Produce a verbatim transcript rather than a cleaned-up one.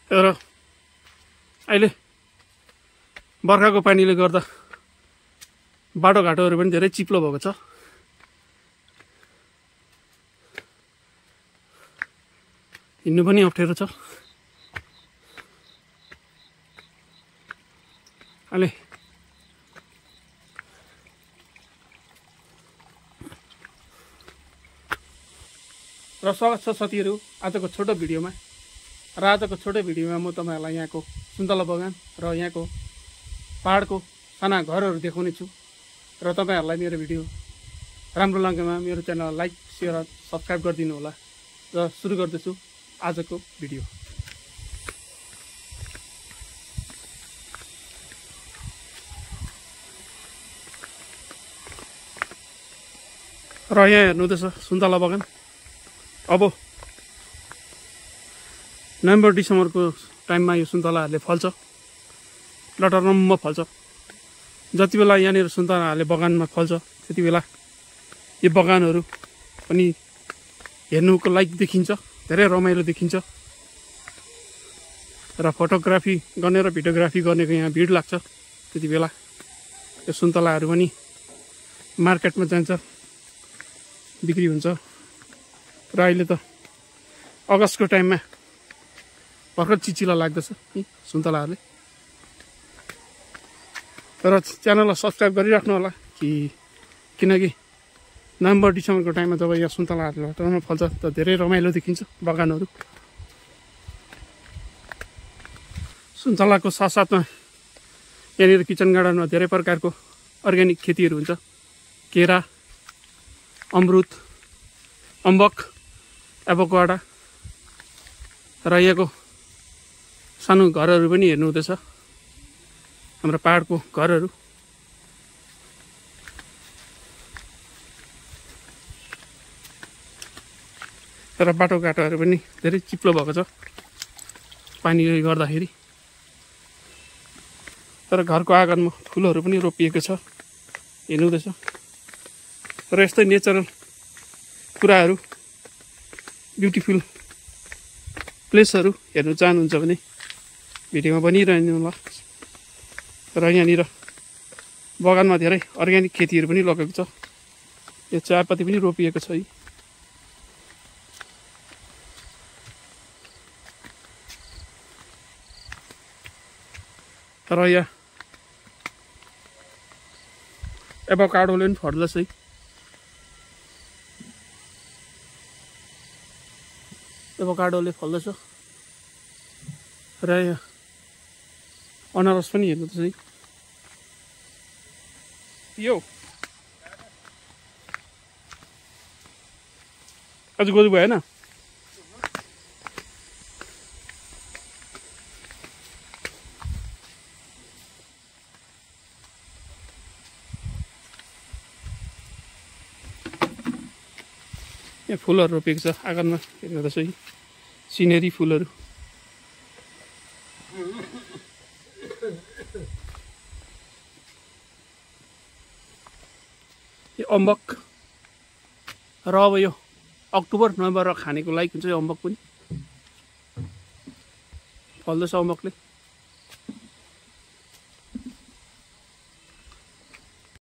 र अहिले बर्खाको पानीले गर्दा बाटोघाटोहरू पनि धेरै चिप्लो भएको छ। हिँड्नु पनि अप्ठ्यारो छ। अहिले र स्वागत छ साथीहरू आजको छोटो भिडियोमा। र आजको छोटो भिडियोमा म तपाईँहरूलाई यहाँको सुन्तला बगान र यहाँको पहाडको साना घरहरू देखाउने छु। र तपाईँहरूलाई मेरो भिडियो राम्रो लागेमा मेरो च्यानललाई लाइक सेयर र सब्सक्राइब गरिदिनु होला। र सुरु गर्दैछु आजको भिडियो। र यहाँ हेर्नुहुँदैछ सुन्तला बगान। अब नोभेम्बर डिसेम्बरको टाइममा यो सुन्तलाहरूले फल्छ, लटरम्म फल्छ। जति बेला यहाँनिर सुन्तलाहरूले बगानमा फल्छ त्यति बेला यो बगानहरू पनि हेर्नुको लायक देखिन्छ, धेरै रमाइलो देखिन्छ। र फोटोग्राफी गर्ने र भिडियोग्राफी गर्नेको यहाँ भिड लाग्छ। त्यति बेला यो सुन्तलाहरू पनि मार्केटमा जान्छ, बिक्री हुन्छ। र अहिले त अगस्तको टाइममा भर्खर चिचिला लाग्दछ यी सुन्तलाहरूले। र च्यानललाई सब्सक्राइब गरिराख्नु होला कि किनकि नोभेम्बर डिसेम्बरको टाइममा जब यहाँ सुन्तलाहरू लटरमा फल्छ त धेरै रमाइलो देखिन्छ बगानहरू। सुन्तलाको साथसाथमा यहाँनिर किचन गार्डनमा धेरै प्रकारको अर्ग्यानिक खेतीहरू हुन्छ। केरा, अमरुद, अम्बक, एभोकाडो र यहाँको सानो घरहरू पनि हेर्नुहुँदैछ, हाम्रो पहाडको घरहरू। र बाटोघाटोहरू पनि धेरै चिप्लो भएको छ पानीले गर्दाखेरि। तर घरको आँगनमा फुलहरू पनि रोपिएको छ, हेर्नुहुँदैछ। र यस्तै नेचरल कुराहरू, ब्युटिफुल प्लेसहरू हेर्नु चाहनुहुन्छ भने भिडियोमा बनिरहनु होला। र यहाँनिर बगानमा धेरै अर्ग्यानिक खेतीहरू पनि लगेको छ। यो चियापत्ती पनि रोपिएको छ। र यहाँ एभोकाडोले पनि फल्दैछ है। एभोकाडोले फल्दैछ। र यहाँ अनारस पनि हेर्नुहोस् है। यो आज गोरु भएन। यहाँ फुलहरू रोपेको छ आँगनमा, हेर्नुहुँदैछ है। सिनेरी फुलहरू। यो अम्बक। र अब यो अक्टोबर नोभेम्बर खानेको लागि हुन्छ यो अम्बक पनि फल्दैछ अम्बकले।